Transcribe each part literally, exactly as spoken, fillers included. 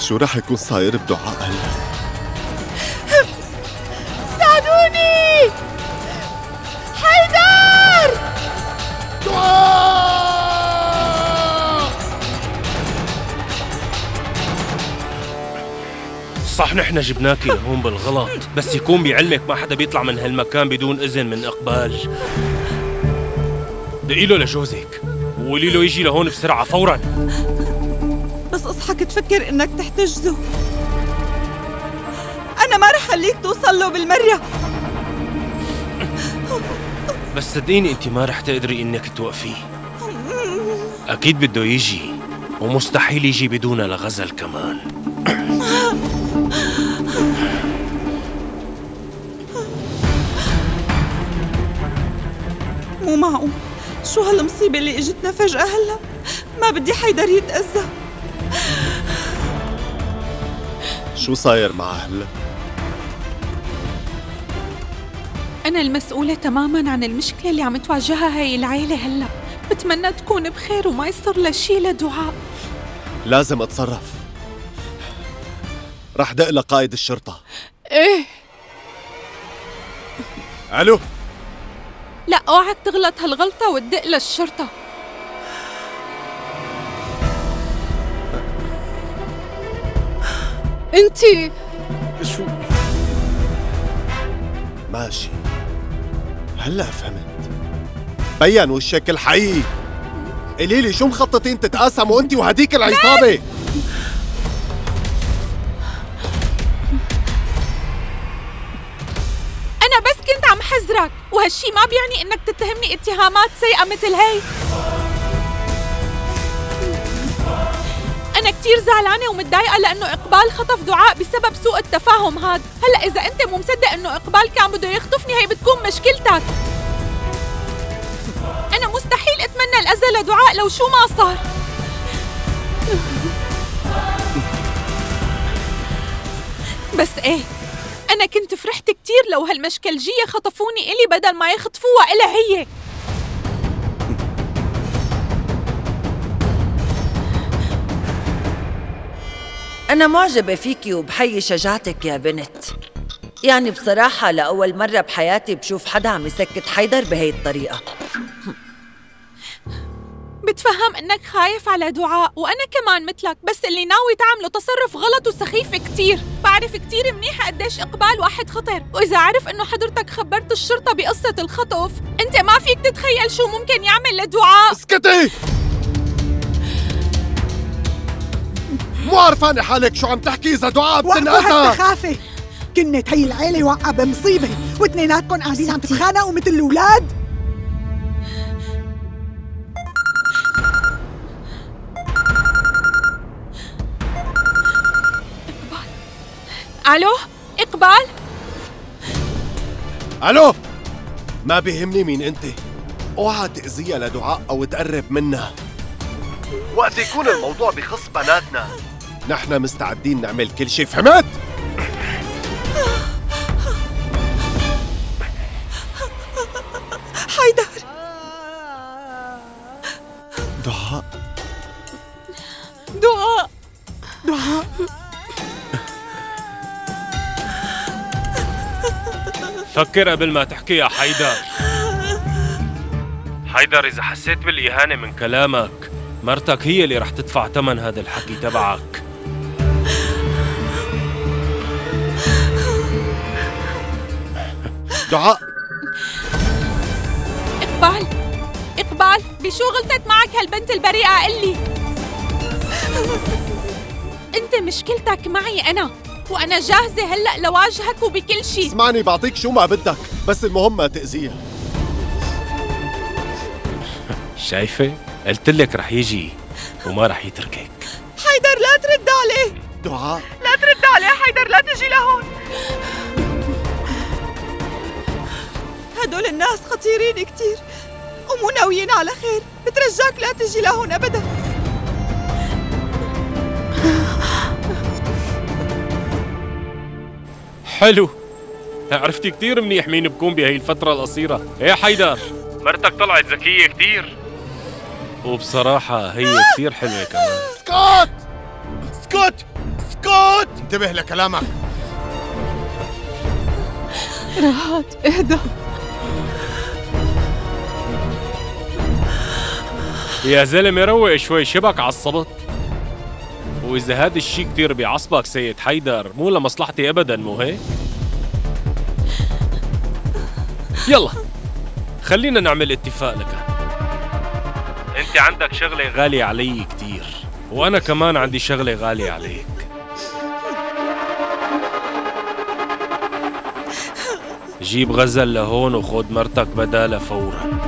شو رح يكون صاير بدعاء هلا؟ ساعدوني! حيدر! دعاء! صح نحن جبناكي لهون بالغلط، بس يكون بعلمك ما حدا بيطلع من هالمكان بدون إذن من إقبال. دقي له لجوزك وقولي له يجي لهون بسرعة فوراً. بس اصحك تفكر انك تحتجزه. انا ما رح خليك توصل له بالمرة. بس صدقيني انت ما رح تقدري انك توقفيه. اكيد بده يجي، ومستحيل يجي بدون لغزل كمان. مو معقول، شو هالمصيبة اللي اجتنا فجأة هلا؟ ما بدي حيدر يتأذى. شو صاير معه هلا؟ أنا المسؤولة تماماً عن المشكلة اللي عم تواجهها هاي العيلة هلا. بتمنى تكون بخير وما يصير لها شي لدعاء. لازم اتصرف. رح دق لقائد الشرطة. ايه الو؟ لا، اوعك تغلط هالغلطة وتدق للشرطة. انتي شو؟ ماشي، هلا فهمت. بين وشك الحقيقي. قولي لي شو مخططين تتقاسموا انت وهديك العصابة؟ أنا بس كنت عم حذرك، وهالشي ما بيعني إنك تتهمني اتهامات سيئة مثل هي. أنا كتير زعلانة ومتضايقة لأنه إقبال خطف دعاء بسبب سوء التفاهم هاد. هلأ إذا أنت مو مصدق إنه إقبال كان بده يخطفني، هي بتكون مشكلتك. أنا مستحيل أتمنى الأذى لدعاء لو شو ما صار. بس إيه، أنا كنت فرحت كتير لو هالمشكلجية خطفوني إلي بدل ما يخطفوها إلها هي. أنا معجبة فيكي وبحيي شجاعتك يا بنت. يعني بصراحة لأول مرة بحياتي بشوف حدا عم يسكت حيدر بهي الطريقة. بتفهم إنك خايف على دعاء، وأنا كمان مثلك، بس اللي ناوي تعمله تصرف غلط وسخيف كتير. بعرف كتير منيح قديش إقبال واحد خطر، وإذا عرف إنه حضرتك خبرت الشرطة بقصة الخطف، أنت ما فيك تتخيل شو ممكن يعمل لدعاء. اسكتي! مو عرفانة حالك شو عم تحكي إذا دعاء بتنقذها. وقفوا هالسخافة، كنت هي العيلة واقعة بمصيبة واثنيناتكم قاعدين عم تتخانقوا مثل الأولاد. ألو إقبال؟ الو؟ ما بيهمني مين انت، اوعى تأذيها لدعاء او تقرب منها. وقت يكون الموضوع بخص بناتنا نحن مستعدين نعمل كل شيء، فهمت؟ حيدر. دعاء دعاء دعاء فكر قبل ما تحكي يا حيدر. حيدر، إذا حسيت بالإهانة من كلامك، مرتك هي اللي رح تدفع ثمن هذا الحكي تبعك. دعاء. إقبال إقبال بشو غلطت معك هالبنت البريئة؟ قلي. أنت مشكلتك معي أنا، وأنا جاهزة هلأ لواجهك وبكل شيء. اسمعني، بعطيك شو ما بدك، بس المهم ما تأذيها. شايفة؟ قلت لك رح يجي وما رح يتركك. حيدر لا ترد عليه. دعاء لا ترد عليه حيدر، لا تجي لهون. هدول الناس خطيرين كتير ومو ناويين على خير. بترجاك لا تجي لهون أبدا. حلو، عرفتي كتير منيح مين بكون بهي الفترة القصيرة. ايه حيدر، مرتك طلعت ذكية كتير، وبصراحة هي كتير حلوة كمان. اسكت! اسكت! اسكت! انتبه لكلامك. رهاد اهدى. يا زلمة روق شوي، شبك عصبت. وإذا هذا الشي كتير بيعصبك سيد حيدر مو لمصلحتي أبدا، مو هيك؟ يلا خلينا نعمل اتفاق لك. انت عندك شغلة غالية علي كتير، وأنا كمان عندي شغلة غالية عليك. جيب غزل لهون وخد مرتك بدالها فورا.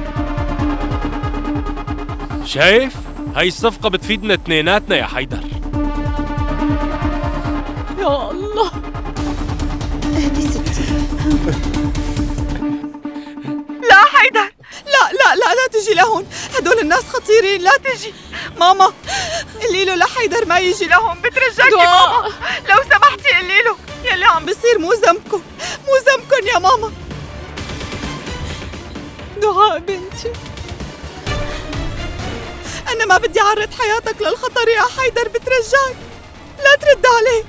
شايف؟ هاي الصفقة بتفيدنا اثنيناتنا يا حيدر. يا الله. اهدي ستي. لا حيدر، لا لا لا لا تجي لهون، هدول الناس خطيرين، لا تجي. ماما قولي له لحيدر ما يجي لهون، بترجاكي ماما لو سمحتي قولي له يلي عم بيصير مو ذنبكم، مو ذنبكم يا ماما. دعاء بنتي، أنا ما بدي أعرض حياتك للخطر يا حيدر، بترجاك لا ترد عليه.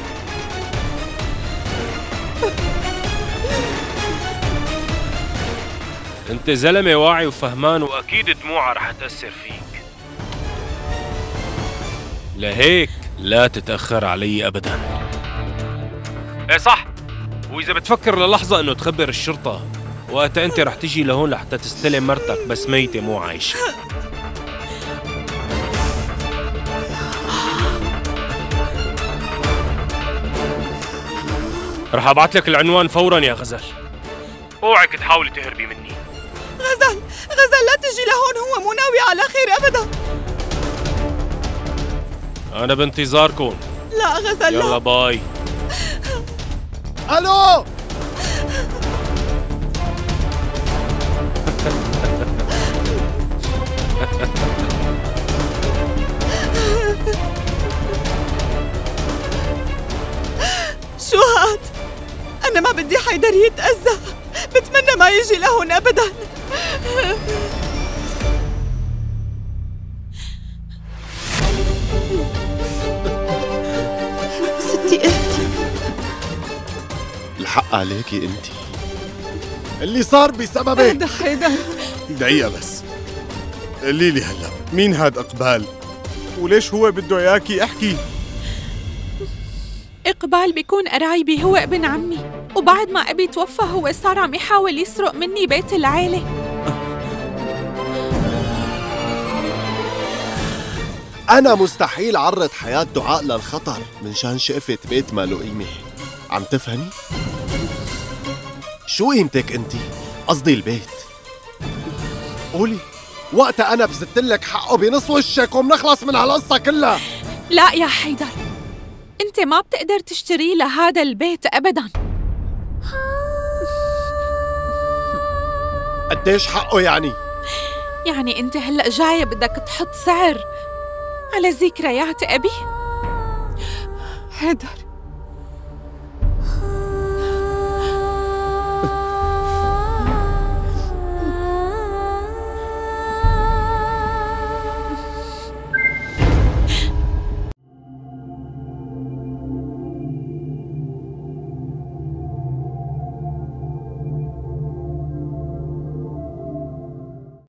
انت زلمة واعي وفهمان، واكيد دموعها رح تأثر فيك. لهيك لا تتأخر علي ابدا. ايه صح، واذا بتفكر للحظة انه تخبر الشرطة، وقتها انت رح تجي لهون لحتى تستلم مرتك بس ميتة مو عايشة. رح ابعت لك العنوان فورا يا غزل. اوعك تحاولي تهربي مني. غزل، غزل لا تجي لهون، هو مو ناوي على خير ابدا. انا بانتظاركم. لا غزل لا. يلا باي. الو. شو هاد؟ أنا ما بدي حيدر يتأذى، بتمنى ما يجي لهون أبداً. ستي اهدي. الحق عليكي انتي، اللي صار بسببك. اهدى حيدر. دقيقة بس، قولي لي هلا مين هاد إقبال؟ وليش هو بده إياكي؟ احكي. إقبال بيكون قرايبي، هو ابن عمي، وبعد ما أبي توفى هو صار عم يحاول يسرق مني بيت العيلة. أنا مستحيل عرض حياة دعاء للخطر من شان شقفت بيت ما له قيمة. عم تفهمي؟ شو قيمتك انتي؟ قصدي البيت. قولي، وقتها أنا بزتلك حقه بنص وشك وبنخلص من هالقصة كلها. لا يا حيدر، أنت ما بتقدر تشتري لهذا البيت أبداً. قديش حقه يعني؟ يعني أنت هلأ جاية بدك تحط سعر على ذكريات أبي؟ حيدر